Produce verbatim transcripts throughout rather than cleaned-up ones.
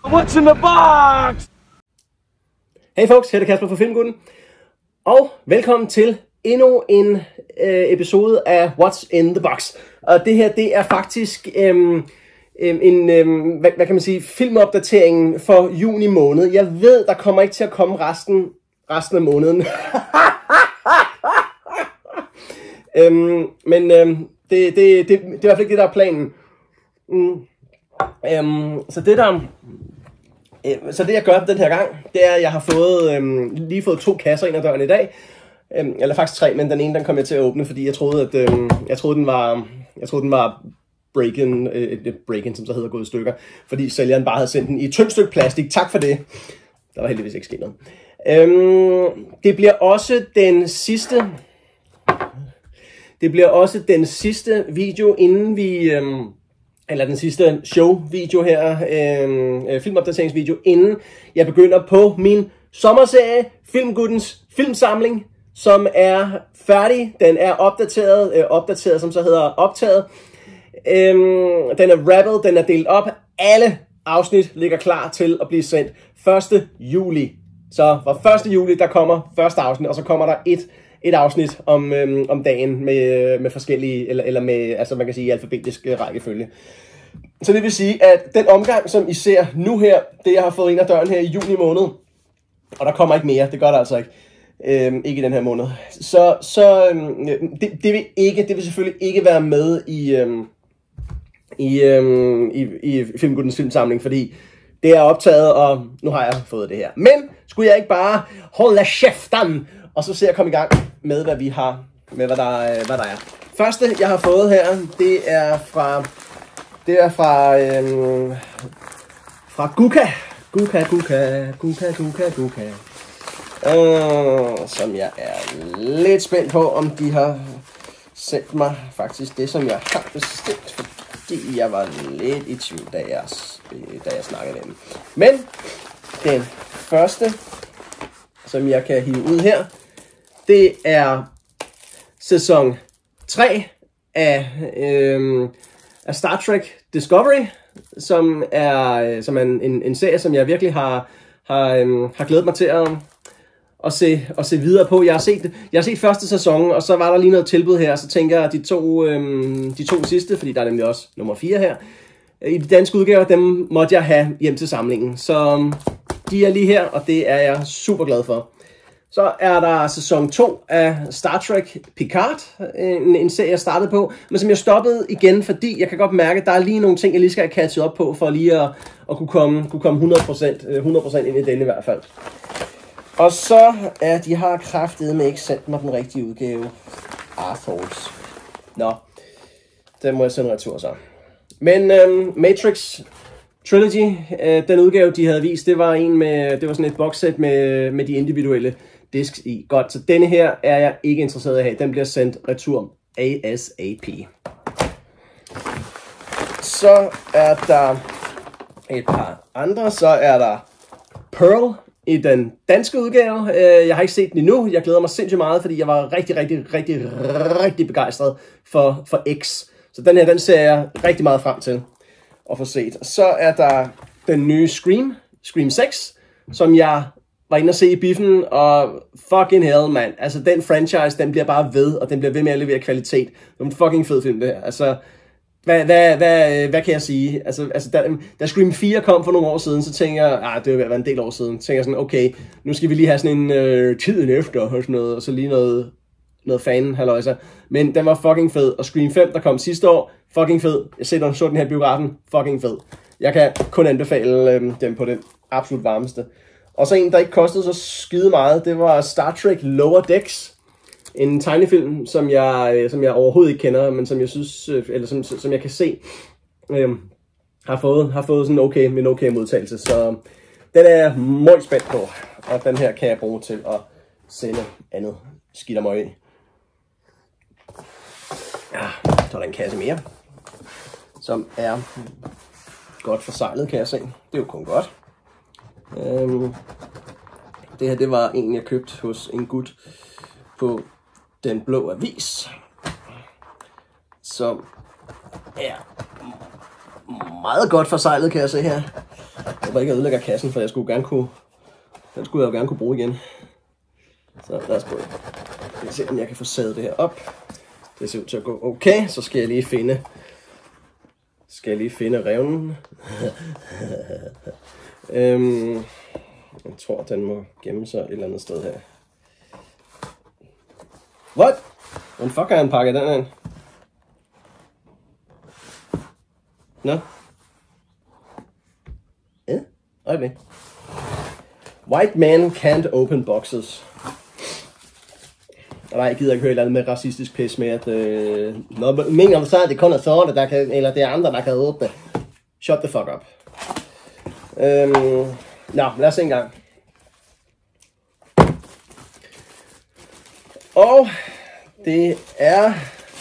What's in the box? Hey folks, her er det Kasper fra Filmgutten. Og velkommen til endnu en øh, episode af What's in the Box. Og det her, det er faktisk øhm, øhm, en, øhm, hvad, hvad kan man sige, filmopdatering for juni måned. Jeg ved, der kommer ikke til at komme resten, resten af måneden. øhm, men øhm, det, det, det, det er i hvert fald ikke det, der er planen. Mm. Øhm, så det der... Så det jeg gør den her gang, det er, at jeg har fået, øhm, lige fået to kasser ind ad døren i dag. Øhm, eller faktisk tre, men den ene den kom jeg til at åbne, fordi jeg troede, at øhm, jeg troede, den var, jeg troede, den var break-in, øh, break-in, som så hedder, gået i stykker. Fordi sælgeren bare havde sendt den i et tyndt stykke plastik. Tak for det. Der var heldigvis ikke sket noget. Øhm, det bliver også den sidste... Det bliver også den sidste video, inden vi... Øhm, eller den sidste show-video her, øh, filmopdateringsvideo, inden jeg begynder på min sommerserie, Filmguttens filmsamling, som er færdig. Den er opdateret, øh, opdateret som så hedder optaget. Øh, den er rappet, den er delt op. Alle afsnit ligger klar til at blive sendt første juli. Så fra første juli, der kommer første afsnit, og så kommer der et, et afsnit om, øhm, om dagen med, med forskellige, eller, eller med, altså man kan sige, alfabetisk rækkefølge. Så det vil sige, at den omgang, som I ser nu her, det jeg har fået ind ad døren her i juni måned, og der kommer ikke mere, det gør der altså ikke, øhm, ikke i den her måned. Så, så øhm, det, det vil ikke, det vil selvfølgelig ikke være med i, øhm, i, øhm, i, i Filmguttens filmsamling, fordi det er optaget, og nu har jeg fået det her. Men skulle jeg ikke bare holde kæften, og så se at komme i gang med, hvad vi har, med hvad der, hvad der er. Første, jeg har fået her, det er fra, det er fra, øhm, fra Guka. Guka, Guka, Guka, Guka, Guka. Øh, som jeg er lidt spændt på, om de har sendt mig faktisk det, som jeg har bestilt, fordi jeg var lidt i tvivl, da jeg, da jeg snakkede med dem. Men den første, som jeg kan hive ud her, det er sæson tre af, øhm, af Star Trek Discovery, som er, som er en, en, en serie, som jeg virkelig har, har, øhm, har glædet mig til at, at, se, at se videre på. Jeg har, set, jeg har set første sæson, og så var der lige noget tilbud her, så tænker jeg, de to, øhm, de to sidste, fordi der er nemlig også nummer fire her, i de danske udgaver, dem måtte jeg have hjem til samlingen. Så de er lige her, og det er jeg super glad for. Så er der sæson to af Star Trek Picard, en, en serie jeg startede på, men som jeg stoppede igen, fordi jeg kan godt mærke, at der er lige nogle ting, jeg lige skal have catchet op på, for lige at, at kunne komme, kunne komme hundrede procent ind i den i hvert fald. Og så er de har kraftedeme ikke sendt mig den rigtige udgave. Arthurs. Nå, den må jeg sende retur så. Men øhm, Matrix Trilogy, øh, den udgave de havde vist, det var en med, det var sådan et boxset med, med de individuelle disks i. Godt, så denne her er jeg ikke interesseret i at have. Den bliver sendt retur ASAP. Så er der et par andre. Så er der Pearl i den danske udgave. Jeg har ikke set den endnu. Jeg glæder mig sindssygt meget, fordi jeg var rigtig, rigtig, rigtig, rigtig begejstret for, for X. Så den her, den ser jeg rigtig meget frem til at få set. Så er der den nye Scream, Scream seks, som jeg var inde og se i biffen, og fucking hell, man. Altså, den franchise, den bliver bare ved, og den bliver ved med at levere kvalitet. Det er en fucking fed film, det her. Altså, hvad, hvad, hvad, hvad kan jeg sige? Altså, altså da, da Scream fire kom for nogle år siden, så tænker jeg, ah, det var en del år siden, så tænker jeg sådan, okay, nu skal vi lige have sådan en øh, tiden efter, og sådan noget, og så lige noget, noget fan, halløjsa. Men den var fucking fed, og Scream fem, der kom sidste år, fucking fed. Jeg sætter så den her biografen, fucking fed. Jeg kan kun anbefale øh, dem på det absolut varmeste. Og så en, der ikke kostede så skide meget, det var Star Trek Lower Decks. En tegnefilm, som jeg, som jeg overhovedet ikke kender, men som jeg synes, eller som, som jeg kan se, øh, har fået, har fået sådan okay, en okay modtagelse. Så den er jeg meget spændt på, og den her kan jeg bruge til at sende andet skidt og møg i. Ja, så er der en kasse mere, som er godt forsejlet, kan jeg se. Det er jo kun godt. Øhm, det her, det var en, jeg købte hos en gut på Den Blå Avis, som er meget godt forsejlet, kan jeg se her. Jeg håber ikke, jeg ødelægger kassen, for jeg skulle gerne kunne, den skulle jeg jo gerne kunne bruge igen. Så lad os prøve. Jeg kan se, om jeg kan få sadet det her op. Det ser ud til at gå okay. Så skal jeg lige finde, skal jeg lige finde revnen. øhm, jeg tror, den må gemme sig et eller andet sted her. What? Hvordan fuck har han pakket den her? Nå. Ja, øjeblik. White man can't open boxes. Nej, jeg gider ikke høre et eller andet med racistisk pis med, at øh, Nå, mener du så, at det kun er sorte, der kan, eller det er andre, der kan åbne? Shut the fuck up. Øhm, nå, lad os se en gang. Og det er...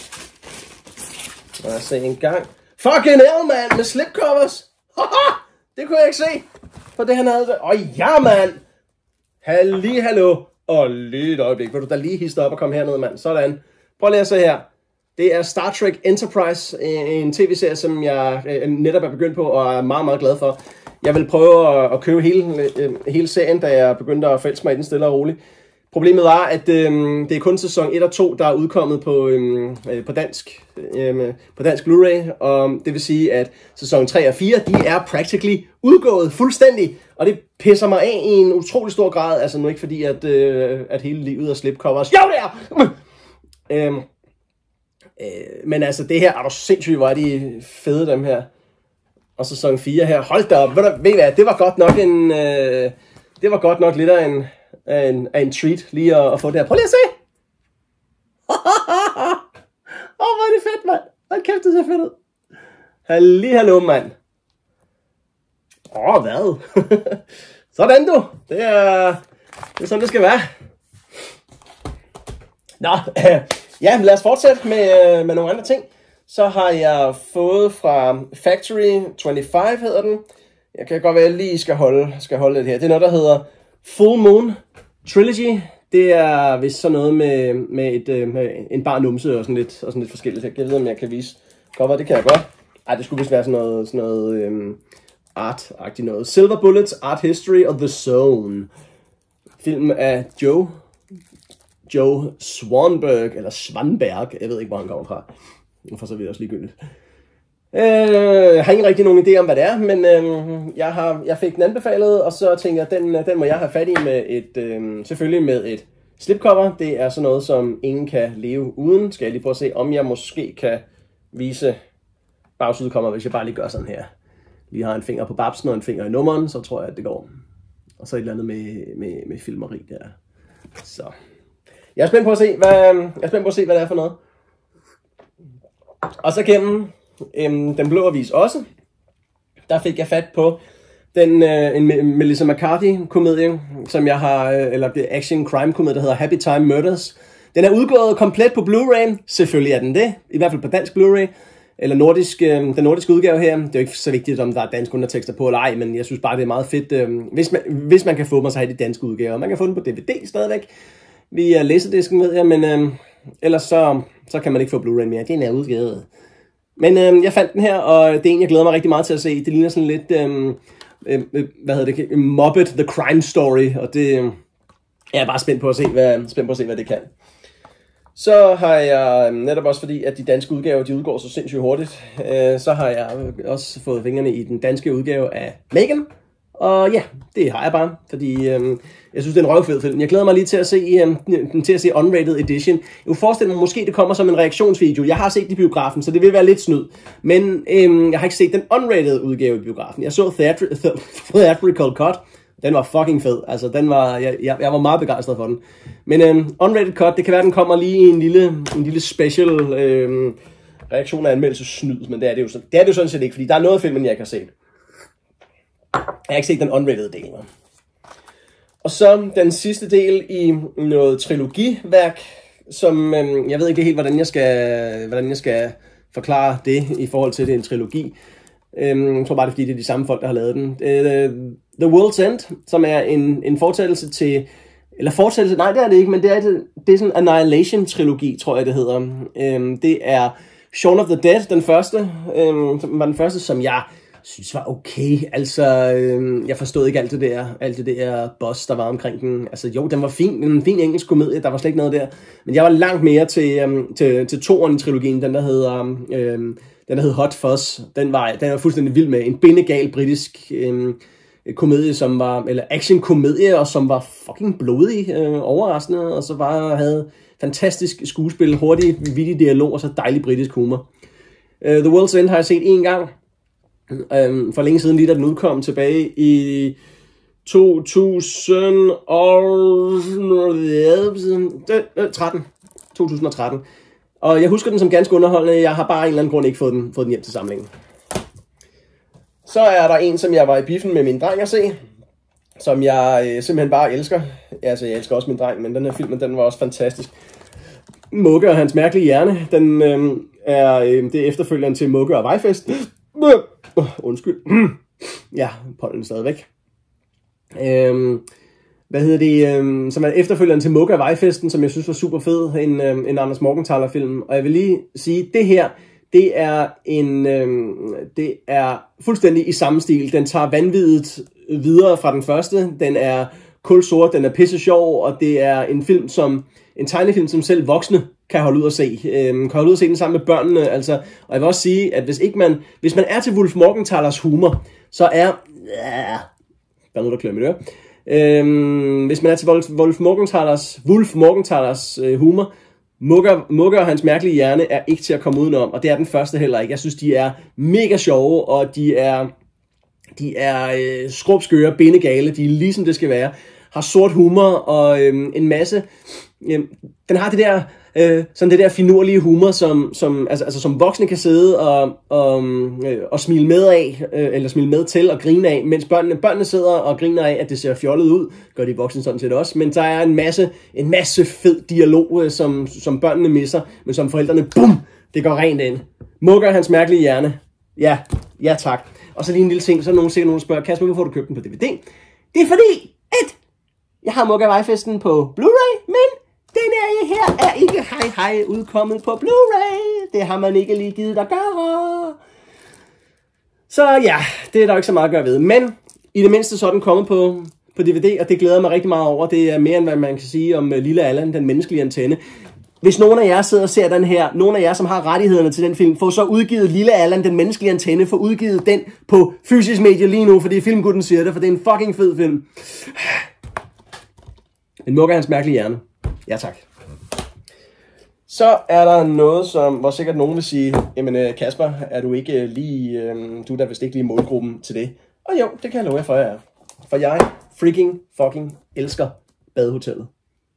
Lad os se en gang. Fucking hell, man, med slipcovers. Det kunne jeg ikke se. For det han havde det. Åh ja, mand. Halli, hallo. Og lige et øjeblik. Vil du da lige hisse op og komme herned, mand. Sådan. Prøv lige at se her. Det er Star Trek Enterprise. En tv-serie, som jeg netop er begyndt på og er meget, meget glad for. Jeg vil prøve at købe hele, hele serien, da jeg begyndte at forelske mig i den stille og roligt. Problemet var, at øhm, det er kun sæson et og to, der er udkommet på, øhm, på dansk, øhm, på dansk Blu-ray, og det vil sige, at sæson tre og fire, de er practically udgået fuldstændig, og det pisser mig af i en utrolig stor grad, altså nu ikke fordi, at, øh, at hele livet er slipcovers. Jo, det er! øhm, øh, men altså, det her er du sindssygt, hvor er de fede, dem her. Og sæson fire her, hold da op, ved du, ved I hvad, det var godt nok en, øh, det var godt nok lidt af en... Af en, af en treat lige at, at få det her. Prøv lige at se! Åh, oh, hvor er det fedt, mand! Hold kæft, det ser fedt ud. Halli, hallo, mand. Åh, oh, hvad? Sådan du! Det er, det er sådan, det skal være. Nå, ja, lad os fortsætte med, med nogle andre ting. Så har jeg fået fra Factory femogtyve, hedder den. Jeg kan godt være, at jeg lige skal holde, skal holde det her. Det er noget, der hedder Full Moon Trilogy. Det er vist sådan noget med, med, et, med en bar numse og sådan lidt, og sådan lidt forskelligt. Jeg ved, om jeg kan vise cover. Det kan jeg godt. Ej, det skulle vist være sådan noget, sådan noget øhm, art-agtigt noget. Silver Bullets, Art History og The Zone. Film af Joe. Joe Swanberg, eller Swanberg. Jeg ved ikke, hvor han kommer fra. For så vidt også ligegyldigt. Øh, jeg har ikke rigtig nogen idé om, hvad det er, men øh, jeg, har, jeg fik den anbefalet, og så tænker jeg, den, den må jeg have fat i med et, øh, selvfølgelig med et slipcover. Det er sådan noget, som ingen kan leve uden. Skal jeg lige prøve at se, om jeg måske kan vise bagsidecover, hvis jeg bare lige gør sådan her. Lige har en finger på babsen og en finger i nummeren, så tror jeg, at det går. Og så et eller andet med, med, med filmeri der. Så. Jeg er spændt på at se, hvad, jeg er spændt på at se, hvad det er for noget. Og så gennem øhm, Den Blå Avis også, der fik jeg fat på den øh, en Melissa McCarthy-komedie, som jeg har, øh, eller action-crime-komedie, der hedder Happy Time Murders. Den er udgået komplet på Blu-ray. Selvfølgelig er den det, i hvert fald på dansk Blu-ray. Eller nordisk, øh, den nordiske udgave her. Det er jo ikke så vigtigt, om der er danske undertekster på eller ej, men jeg synes bare, det er meget fedt, øh, hvis, man, hvis man kan få dem, så have de danske udgaver. Man kan få den på D V D stadigvæk, via laserdisken, ved jeg, men øh, ellers så, så kan man ikke få Blu-ray mere. Den er udgivet. Men øh, jeg fandt den her, og det er en, jeg glæder mig rigtig meget til at se. Det ligner sådan lidt, øh, øh, hvad hedder det, Muppet The Crime Story, og det øh, jeg er bare spændt på at se, hvad, spændt på at se, hvad det kan. Så har jeg, netop også fordi, at de danske udgaver, de udgår så sindssygt hurtigt, øh, så har jeg også fået fingrene i den danske udgave af Megan. Og ja, det har jeg bare, fordi øh, jeg synes, det er en røvfed film. Jeg glæder mig lige til at se, øh, til at se Unrated Edition. Jeg kunne forestille mig, måske det kommer som en reaktionsvideo. Jeg har set det i biografen, så det vil være lidt snyd. Men øh, jeg har ikke set den unrated udgave i biografen. Jeg så Theatri- Theatrical Cut. Den var fucking fed. Altså, den var, jeg, jeg, jeg var meget begejstret for den. Men øh, unrated cut, det kan være, den kommer lige i en lille, en lille special øh, reaktion af anmeldelse snyd. Men det er det, jo, det er det jo sådan set ikke, fordi der er noget af filmen, jeg ikke har set. Jeg har ikke set den unrated del. Og så den sidste del i noget trilogiværk, som øh, jeg ved ikke helt, hvordan jeg skal, hvordan jeg skal forklare det i forhold til, det er en trilogi. Jeg tror bare, det er fordi, det er de samme folk, der har lavet den. The World's End, som er en, en fortællelse til... Eller fortællelse... Nej, det er det ikke, men det er, det er sådan en Annihilation-trilogi, tror jeg, det hedder. Det er Shaun of the Dead, den første, øh, var den første, som jeg synes var okay. Altså, øh, jeg forstod ikke alt det der, alt det der boss, der var omkring den. Altså, jo, den var fin, en fin engelsk komedie, der var slet ikke noget der. Men jeg var langt mere til, øh, til, til toeren i trilogien, den der hedder, øh, den der hedder Hot Fuzz. Den var, den var fuldstændig vild med. En bindegal britisk øh, komedie, som var, eller action-komedie, og som var fucking blodig, øh, overraskende, og så bare havde fantastisk skuespil, hurtig, vittig dialog, og så dejlig britisk humor. Uh, The World's End har jeg set en gang, um, for længe siden, lige da den udkom, tilbage i to tusind og tretten. to tusind og tretten. Og jeg husker den som ganske underholdende, jeg har bare en eller anden grund ikke fået den, fået den hjem til samlingen. Så er der en, som jeg var i biffen med min dreng at se, som jeg øh, simpelthen bare elsker. Altså, jeg elsker også min dreng, men den her film, den var også fantastisk. Mugge og hans mærkelige hjerne, den øh, er øh, det er efterfølgeren til Mugge og Vejfest. Uh, undskyld. Ja, pollen stadigvæk. Øh, hvad hedder det? Øh, som er efterfølgeren til Mugge og Vejfesten, som jeg synes var super fed. En, øh, en Anders Morgenthaler film. Og jeg vil lige sige, det her, det er en, øh, det er fuldstændig i samme stil. Den tager vanvittigt videre fra den første. Den er kulsort, den er pisse sjov, og det er en film som en tegnefilm, som selv voksne kan holde ud og se. Øhm, kan holde ud og se den sammen med børnene. Altså, og jeg vil også sige, at hvis ikke man, hvis man er til Wulf Morgenthalers humor, så er ja, der er noget der klør mit øre. Øhm, hvis man er til Wulf, Wulf Morgenthalers, Wulf Morgenthalers øh, humor, Mugge, Mugge og hans mærkelige hjerne er ikke til at komme udenom, og det er den første heller ikke. Jeg synes, de er mega sjove, og de er de er øh, skrubskøre, bindegale, de er ligesom det skal være. Har sort humor og øh, en masse. Øh, den har det der, øh, sådan det der finurlige humor, som, som, altså, altså, som voksne kan sidde og, og, øh, og smile med af, øh, eller smile med til og grine af, mens børnene, børnene sidder og griner af, at det ser fjollet ud. Gør de voksne sådan set også. Men der er en masse, en masse fed dialog, øh, som, som børnene misser, men som forældrene, bum, det går rent ind. Mugge og hans mærkelige hjerne. Ja, ja tak. Og så lige en lille ting, så er nogen sikkert nogen, der spørger, Kasper, hvorfor har du købt den på D V D? Det er fordi, at jeg har Mugge og Vejfesten på Blu-ray, men den er her er ikke hej hej udkommet på Blu-ray. Det har man ikke lige givet dig gøre. Så ja, det er der ikke så meget at gøre ved. Men i det mindste så er den kommet på, på D V D, og det glæder mig rigtig meget over. Det er mere end hvad man kan sige om uh, Lille Allan, den menneskelige antenne. Hvis nogen af jer sidder og ser den her, nogen af jer, som har rettighederne til den film, får så udgivet Lille Allan, den menneskelige antenne, får udgivet den på fysisk medie lige nu, fordi Filmgutten siger det, for det er en fucking fed film. En Mugge og hans mærkelige hjerne. Ja, tak. Så er der noget, som, hvor sikkert nogen vil sige, jamen Kasper, er du ikke lige, øh, du er da vist ikke lige målgruppen til det. Og jo, det kan jeg love jer for, jeg er. For jeg freaking fucking elsker Badehotellet.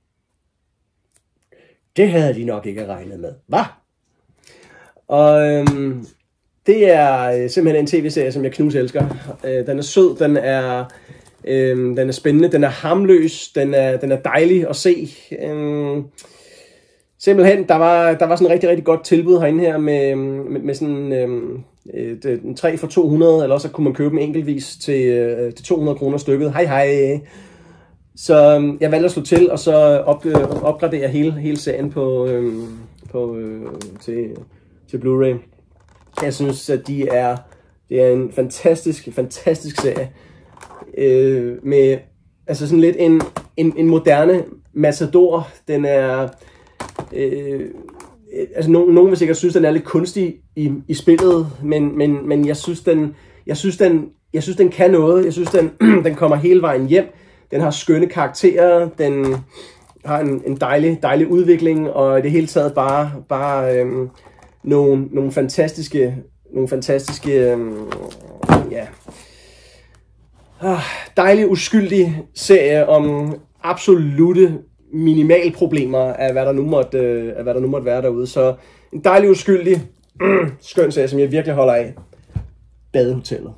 Det havde de nok ikke regnet med. Hva? Og øhm, det er simpelthen en tv-serie, som jeg knus elsker. Øh, den er sød, den er, øhm, den er spændende, den er harmløs, den er, den er dejlig at se. Øhm, simpelthen, der var, der var sådan en rigtig, rigtig godt tilbud herinde her med, med, med sådan øhm, et, en tre for to hundrede, eller også kunne man købe dem enkeltvis til, øh, til to hundrede kroner stykket. Hej hej! Så jeg valgte at slå til, og så op, øh, opgradere hele, hele serien på, øh, på, øh, til, til Blu-ray. Jeg synes, at de er, det er en fantastisk, fantastisk serie. Øh, med altså sådan lidt en, en, en moderne Matador. Den er... Øh, altså nogen, nogen vil sikkert synes, den er lidt kunstig i, i spillet, men, men, men jeg synes, den, jeg synes, den, jeg synes, den kan noget. Jeg synes, den, den kommer hele vejen hjem. Den har skønne karakterer, den har en, en dejlig, dejlig udvikling, og i det hele taget bare, bare øhm, nogle, nogle fantastiske, nogle fantastiske, øhm, ja, ah, dejlig uskyldig serie om absolute minimalproblemer af hvad der nu måtte, øh, af hvad der nu måtte være derude. Så en dejlig uskyldig, mm, skøn serie, som jeg virkelig holder af. Badehotellet.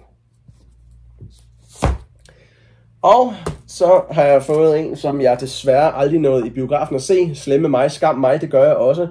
Og så har jeg fået en, som jeg desværre aldrig nåede i biografen at se. Slemme mig, skam mig, det gør jeg også.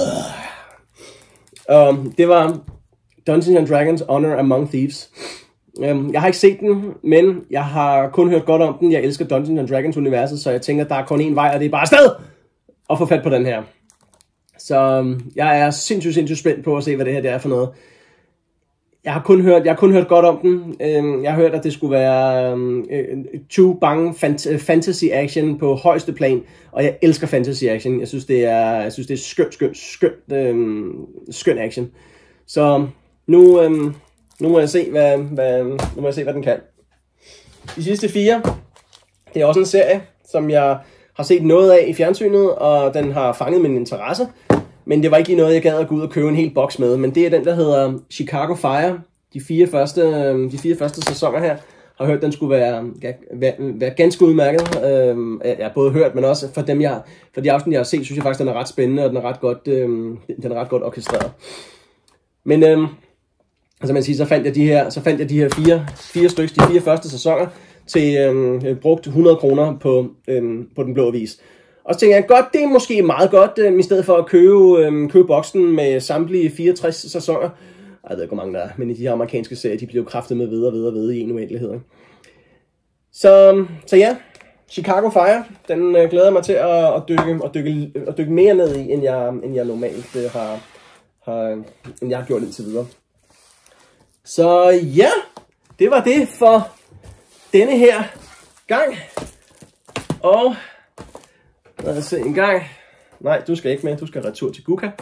Uh. Um, det var Dungeons and Dragons Honor Among Thieves. Øhm, jeg har ikke set den, men jeg har kun hørt godt om den. Jeg elsker Dungeons and Dragons universet, så jeg tænker, der er kun én vej, og det er bare afsted at få fat på den her. Så øhm, jeg er sindssygt, sindssygt spændt på at se, hvad det her det er for noget. Jeg har kun hørt, jeg har kun hørt godt om den. Øhm, jeg har hørt, at det skulle være øhm, to bange fant- fantasy action på højeste plan, og jeg elsker fantasy action. Jeg synes, det er, jeg synes, det er skønt, skønt, skønt, øhm, skønt action. Så nu, øhm, nu må jeg se, hvad, hvad, nu må jeg se, hvad den kan. De sidste fire, det er også en serie, som jeg har set noget af i fjernsynet, og den har fanget min interesse. Men det var ikke lige noget, jeg gad at gå ud og købe en hel boks med. Men det er den, der hedder Chicago Fire. De fire første, de fire første sæsoner her har hørt, den skulle være, være, være ganske udmærket. Jeg har både hørt, men også for dem, jeg, for de afsnit, jeg har set, synes jeg faktisk, den er ret spændende, og den er ret godt, den er ret godt orkestreret. Men øhm, altså man siger, så fandt jeg de her, så fandt jeg de her fire, fire stykker, de fire første sæsoner, til øhm, brugt hundrede kroner på, øhm, på Den Blå Avis. Og så tænker jeg, godt, det er måske meget godt, øhm, i stedet for at købe, øhm, købe boksen med samtlige fireogtres sæsoner. Jeg ved ikke, hvor mange der er, men i de her amerikanske serier, de bliver jo kraftet med ved og ved og ved i en uendelighed. Så, så ja, Chicago Fire, den øh, glæder mig til at, at, dykke, at, dykke, at dykke mere ned i, end jeg, end jeg normalt øh, har, har, end jeg har gjort indtil videre. Så ja, det var det for denne her gang. Og lad os se en gang. Nej, du skal ikke med. Du skal retur til Guka.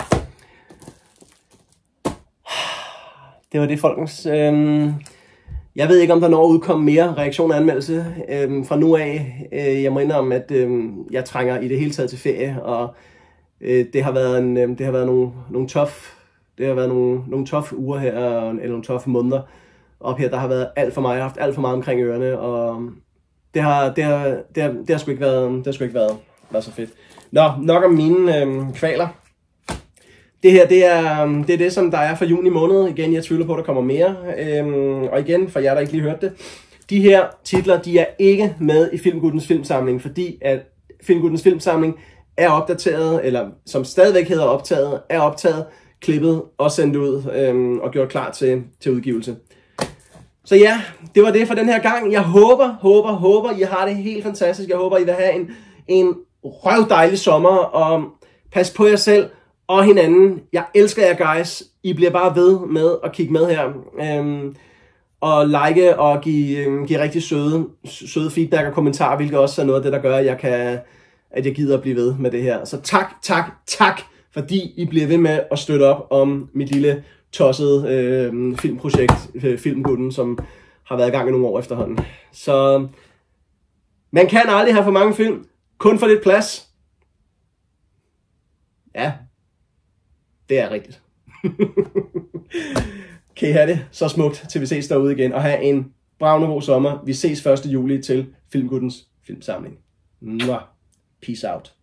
Det var det, folkens. Øhm, jeg ved ikke, om der når at udkomme mere reaktion og anmeldelse øhm, fra nu af. Øh, jeg må indrømme, at øhm, jeg trænger i det hele taget til ferie, og øh, det har været en, øh, det har været nogle, nogle tough, det har været nogle, nogle tough uger her, eller nogle tough måneder op her. Der har været alt for meget. Jeg har haft alt for meget omkring ørerne, og det har, det har, det har, det har sgu ikke været, det har sgu ikke været, været så fedt. Nå, nok om mine øhm, kvaler. Det her, det er, det er det, som der er for juni måned. Igen, jeg tvivler på, at der kommer mere. Øhm, og igen, for jer, der ikke lige hørte det. De her titler, de er ikke med i Filmguttens filmsamling, fordi at Filmguttens filmsamling er opdateret, eller som stadigvæk hedder optaget, er optaget, klippet og sendt ud øhm, og gjort klar til, til udgivelse. Så ja, det var det for den her gang. Jeg håber, håber, håber, I har det helt fantastisk. Jeg håber, I vil have en, en røvdejlig sommer, og pas på jer selv og hinanden. Jeg elsker jer, guys. I bliver bare ved med at kigge med her. Øhm, og like og give, øhm, give rigtig søde, søde feedback og kommentarer, hvilket også er noget af det, der gør, at jeg, kan, at jeg gider at blive ved med det her. Så tak, tak, tak, fordi I bliver ved med at støtte op om mit lille tossede øh, filmprojekt, øh, Filmgutten, som har været i gang i nogle år efterhånden. Så man kan aldrig have for mange film, kun for lidt plads. Ja, det er rigtigt. Kan I have det så smukt, til vi ses derude igen, og have en bravende god sommer. Vi ses første juli til Filmguttens filmsamling. Mwah. Peace out.